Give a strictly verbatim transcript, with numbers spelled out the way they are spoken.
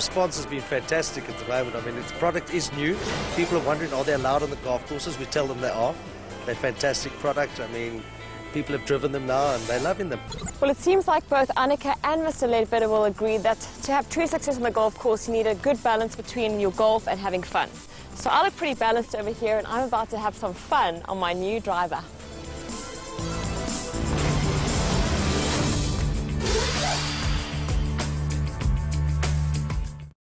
response has been fantastic at the moment. I mean, its product is new. People are wondering, are they allowed on the golf courses? We tell them they are. They're fantastic product. I mean, people have driven them now and they're loving them. Well, it seems like both Annika and Mister Ledbetter will agree that to have true success on the golf course, you need a good balance between your golf and having fun. So I look pretty balanced over here, and I'm about to have some fun on my new driver.